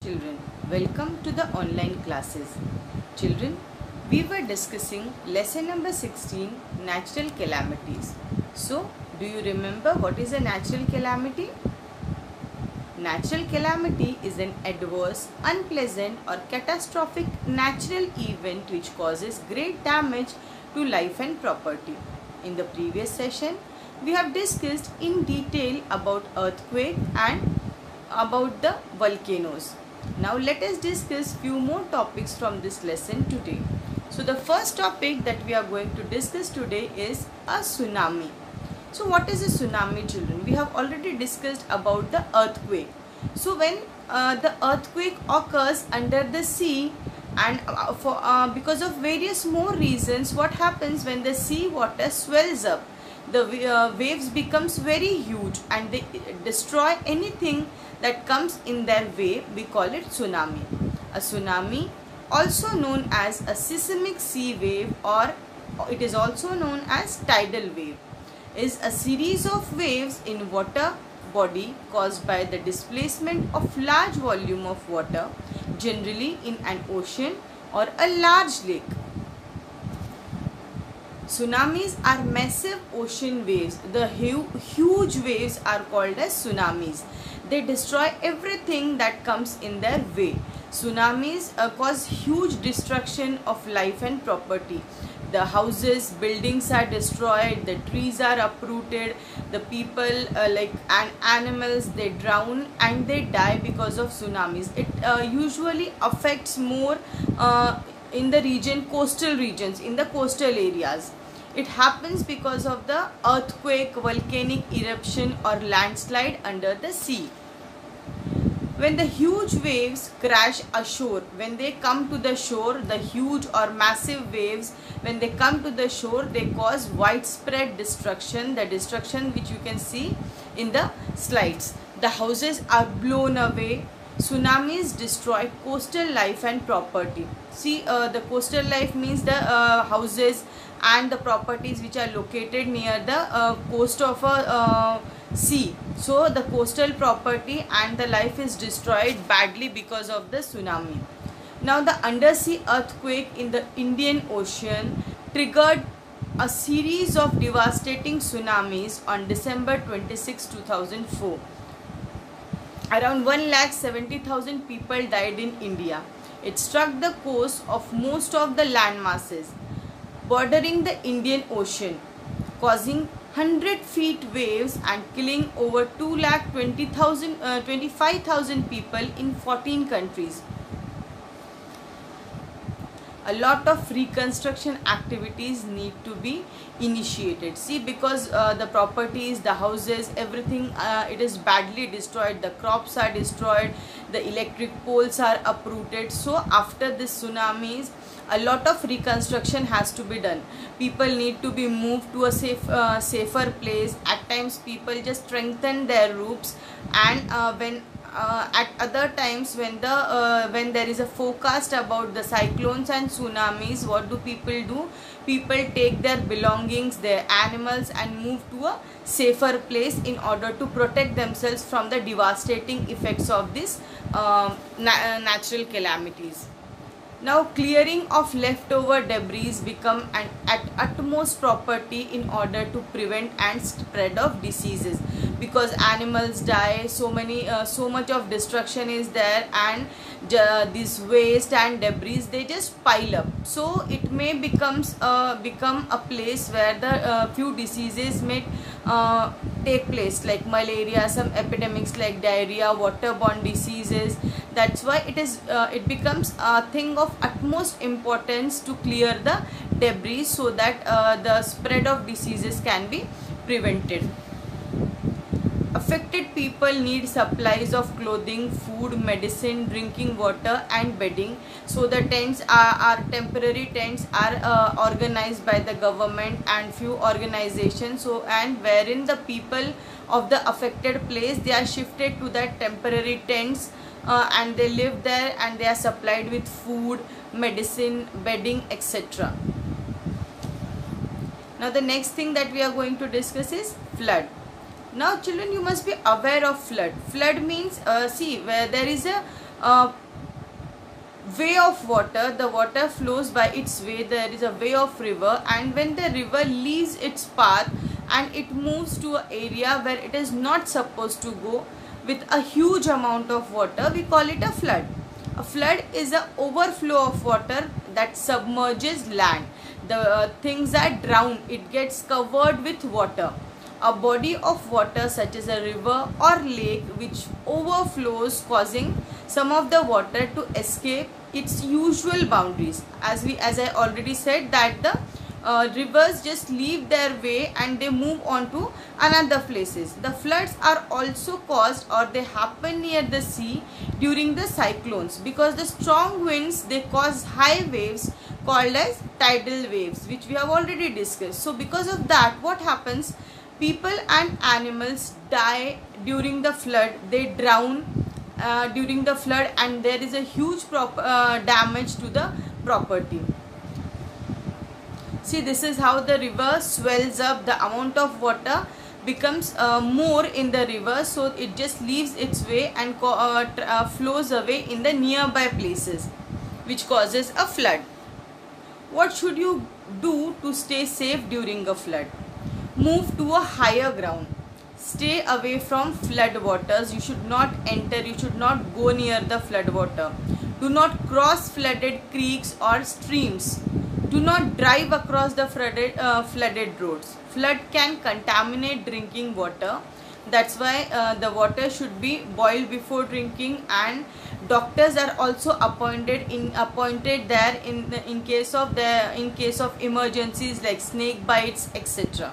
Children, welcome to the online classes. Children, we were discussing lesson number 16, natural calamities. So, do you remember what is a natural calamity? Natural calamity is an adverse, unpleasant or catastrophic natural event which causes great damage to life and property. In the previous session, we have discussed in detail about earthquake and about the volcanoes. Now let us discuss few more topics from this lesson today. So the first topic that we are going to discuss today is a tsunami. So what is a tsunami, children? We have already discussed about the earthquake. So when the earthquake occurs under the sea and because of various more reasons, what happens when the sea water swells up? The waves becomes very huge and they destroy anything that comes in their way. We call it tsunami. A tsunami, also known as a seismic sea wave, or it is also known as tidal wave, is a series of waves in water body caused by the displacement of large volume of water, generally in an ocean or a large lake. Tsunamis are massive ocean waves. The huge waves are called as tsunamis. They destroy everything that comes in their way. Tsunamis cause huge destruction of life and property. The houses, buildings are destroyed, the trees are uprooted, the people and animals, they drown and they die because of tsunamis. It usually affects more in the coastal regions, in the coastal areas. It happens because of the earthquake, volcanic eruption or landslide under the sea. When the huge waves crash ashore, when they come to the shore, the huge or massive waves, when they come to the shore, they cause widespread destruction, the destruction which you can see in the slides. The houses are blown away. Tsunamis destroy coastal life and property. See, the coastal life means the houses and the properties which are located near the coast of a sea. So the coastal property and the life is destroyed badly because of the tsunami. Now the undersea earthquake in the Indian Ocean triggered a series of devastating tsunamis on December 26, 2004. Around 1,70,000 people died in India. It struck the coast of most of the land masses bordering the Indian Ocean, causing 100 feet waves and killing over 2,25,000 people in 14 countries. A lot of reconstruction activities need to be initiated. See, because the properties, the houses, everything, it is badly destroyed. The crops are destroyed. The electric poles are uprooted. So after this tsunamis, a lot of reconstruction has to be done. People need to be moved to a safer place. At times people just strengthen their roofs, and at other times when there is a forecast about the cyclones and tsunamis, what do? People take their belongings, their animals, and move to a safer place in order to protect themselves from the devastating effects of these natural calamities. Now clearing of leftover debris become an utmost property in order to prevent and spread of diseases, because animals die, so much of destruction is there, and this waste and debris, they just pile up. So it may become a place where the few diseases may take place, like malaria, some epidemics like diarrhea, waterborne diseases. That's why it becomes a thing of utmost importance to clear the debris so that the spread of diseases can be prevented. Affected people need supplies of clothing, food, medicine, drinking water and bedding. So the tents are temporary tents are organized by the government and few organizations, so and wherein the people of the affected place, they are shifted to that temporary tents and they live there and they are supplied with food, medicine, bedding, etc. Now the next thing that we are going to discuss is flood. Now children, you must be aware of flood. Flood means, see, where there is a uh, way of water. The water flows by its way. There is a way of river, and when the river leaves its path and it moves to an area where it is not supposed to go with a huge amount of water, we call it a flood. A flood is an overflow of water that submerges land. The things are drowned, it gets covered with water. A body of water such as a river or lake which overflows, causing some of the water to escape its usual boundaries. As I already said, that the rivers just leave their way and they move on to another places. The floods are also caused, or they happen near the sea during the cyclones, because the strong winds, they cause high waves called as tidal waves, which we have already discussed. So because of that, what happens? People and animals die during the flood. They drown during the flood, and there is a huge damage to the property. See, this is how the river swells up. The amount of water becomes more in the river, so it just leaves its way and flows away in the nearby places, which causes a flood. What should you do to stay safe during a flood? Move to a higher ground. Stay away from flood waters. You should not enter, you should not go near the flood water. Do not cross flooded creeks or streams. Do not drive across the flooded roads. Flood can contaminate drinking water. That's why the water should be boiled before drinking, and doctors are also appointed there in case of emergencies like snake bites, etc.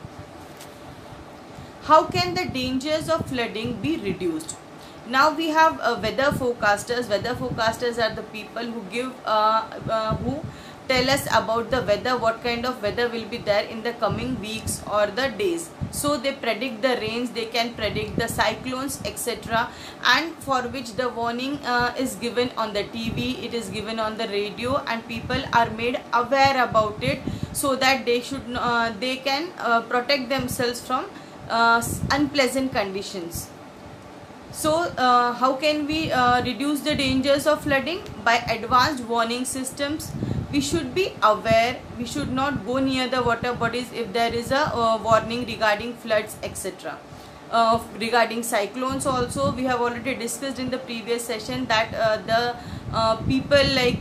How can the dangers of flooding be reduced? Now we have weather forecasters. Weather forecasters are the people who give who tell us about the weather, what kind of weather will be there in the coming weeks or the days. So they predict the rains, they can predict the cyclones, etc., and for which the warning is given on the TV, it is given on the radio, and people are made aware about it, so that they can protect themselves from unpleasant conditions. So how can we reduce the dangers of flooding? By advanced warning systems. We should be aware, we should not go near the water bodies if there is a warning regarding floods, etc. Regarding cyclones also, we have already discussed in the previous session that the people like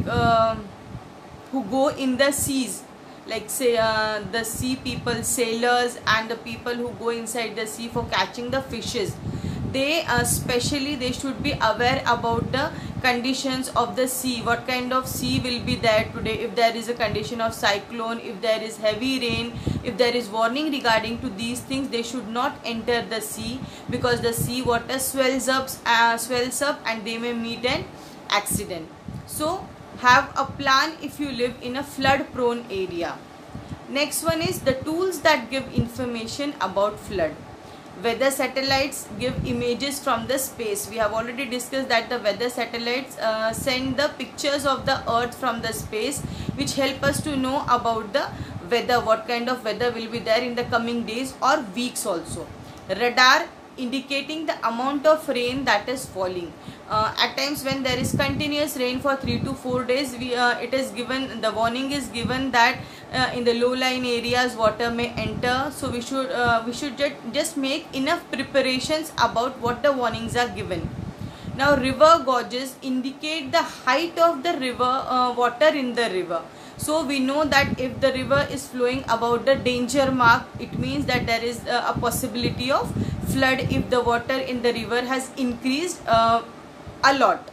who go in the seas, like say the sea people, sailors, and the people who go inside the sea for catching the fishes, they especially they should be aware about the conditions of the sea, what kind of sea will be there today, if there is a condition of cyclone, if there is heavy rain, if there is warning regarding to these things, they should not enter the sea, because the sea water swells up and they may meet an accident. So have a plan if you live in a flood prone area. Next one is the tools that give information about flood. Weather satellites give images from the space. We have already discussed that the weather satellites send the pictures of the earth from the space, which help us to know about the weather, what kind of weather will be there in the coming days or weeks also. Radar indicating the amount of rain that is falling. At times when there is continuous rain for 3 to 4 days, it is given, the warning is given that in the low lying areas water may enter. So we should just make enough preparations about what the warnings are given. Now river gauges indicate the height of the river water in the river. So we know that if the river is flowing about the danger mark, it means that there is a possibility of flood if the water in the river has increased a lot.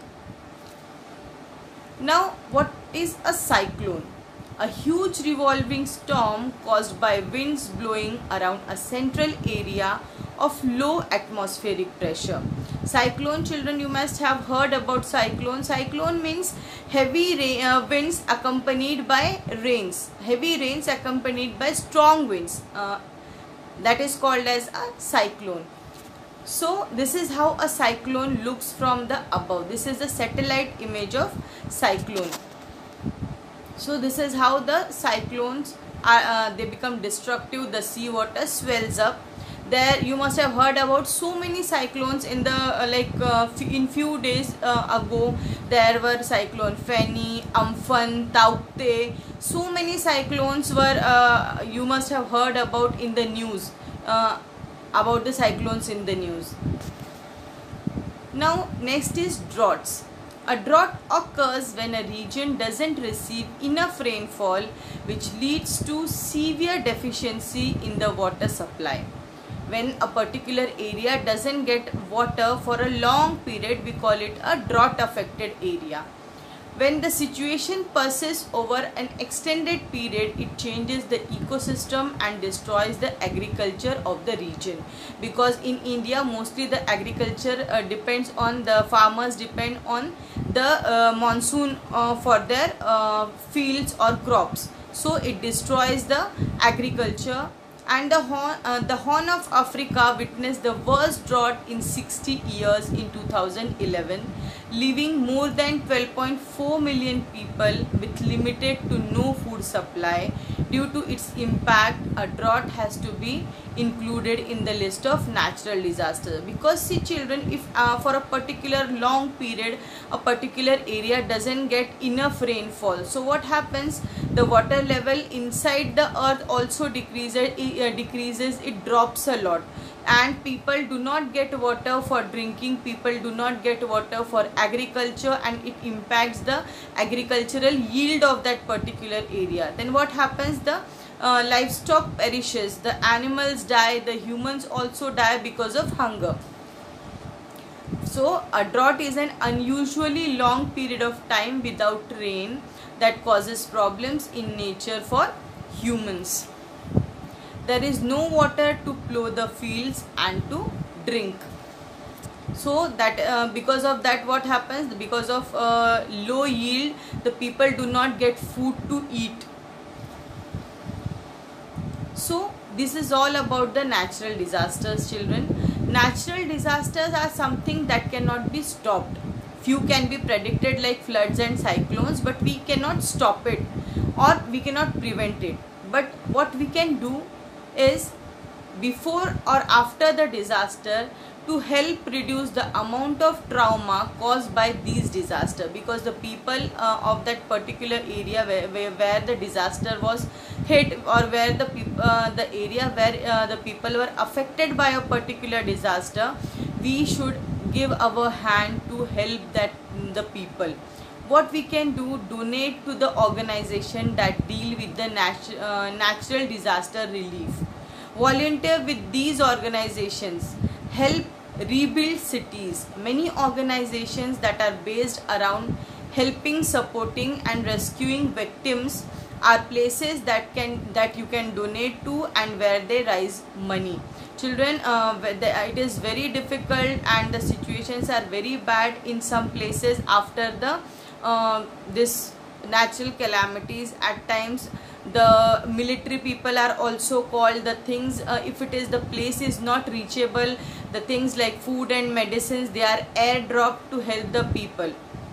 Now what is a cyclone? A huge revolving storm caused by winds blowing around a central area of low atmospheric pressure. Cyclone, children, you must have heard about cyclone. Cyclone means heavy winds accompanied by rains. Heavy rains accompanied by strong winds. That is called as a cyclone. So this is how a cyclone looks from the above. This is the satellite image of cyclone. So this is how the cyclones are, they become destructive. The sea water swells up. There you must have heard about so many cyclones in the in few days ago. There were cyclone Feni, Amphan, Taukte. So many cyclones were you must have heard about in the news, about the cyclones in the news. Now next is droughts. A drought occurs when a region doesn't receive enough rainfall, which leads to severe deficiency in the water supply. When a particular area doesn't get water for a long period, we call it a drought affected area. When the situation persists over an extended period, it changes the ecosystem and destroys the agriculture of the region. Because in India, mostly the agriculture depends on, the farmers depend on the monsoon for their fields or crops. So it destroys the agriculture. And the Horn of Africa witnessed the worst drought in 60 years in 2011, leaving more than 12.4 million people with limited to no food supply. Due to its impact, a drought has to be included in the list of natural disasters. Because see children, if for a particular long period a particular area doesn't get enough rainfall, so what happens, the water level inside the earth also decreases, it drops a lot, and people do not get water for drinking, people do not get water for agriculture, and it impacts the agricultural yield of that particular area. Then what happens, the livestock perishes, the animals die, the humans also die because of hunger. So a drought is an unusually long period of time without rain that causes problems in nature for humans. There is no water to plow the fields and to drink. So that because of that, what happens, because of low yield, the people do not get food to eat. So this is all about the natural disasters, children. Natural disasters are something that cannot be stopped. Few can be predicted like floods and cyclones, but we cannot stop it or we cannot prevent it. But what we can do is, before or after the disaster, to help reduce the amount of trauma caused by these disasters, because the people of that particular area where the disaster was hit, or where the area where the people were affected by a particular disaster, we should give our hand to help the people. What we can do, donate to the organization that deal with the natural disaster relief. Volunteer with these organizations. Help rebuild cities. Many organizations that are based around helping, supporting and rescuing victims are places that you can donate to, and where they raise money. Children, it is very difficult and the situations are very bad in some places after the this natural calamities. At times the military people are also called. The things, if it is, the place is not reachable, the things like food and medicines, they are airdropped to help the people.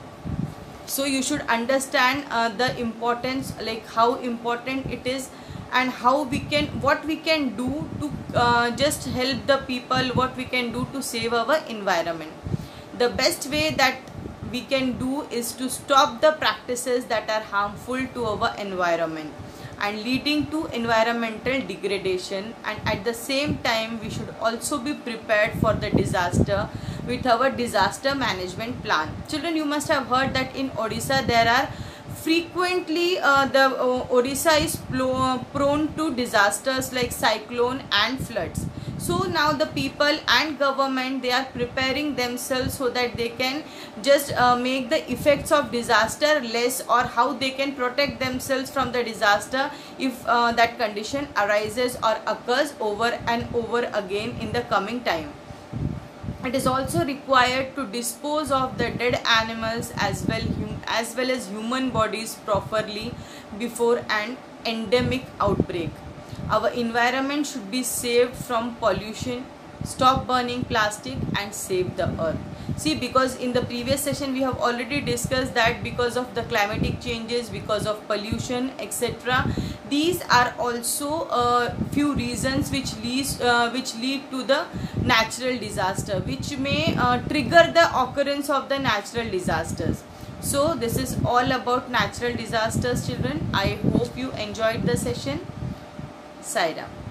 So you should understand the importance, like how important it is, and how we can, what we can do to just help the people, what we can do to save our environment. The best way that we can do is to stop the practices that are harmful to our environment and leading to environmental degradation. And at the same time, we should also be prepared for the disaster with our disaster management plan. Children, you must have heard that in Odisha there are frequently Odisha is prone to disasters like cyclone and floods. So now the people and government, they are preparing themselves so that they can just make the effects of disaster less, or how they can protect themselves from the disaster if that condition arises or occurs over and over again in the coming time. It is also required to dispose of the dead animals as well as human bodies properly before an endemic outbreak. Our environment should be saved from pollution, stop burning plastic and save the earth. See, because in the previous session we have already discussed that because of the climatic changes, because of pollution, etc., These are also few reasons which lead to the natural disaster, which may trigger the occurrence of the natural disasters. So this is all about natural disasters, children. I hope you enjoyed the session. Sai Ram.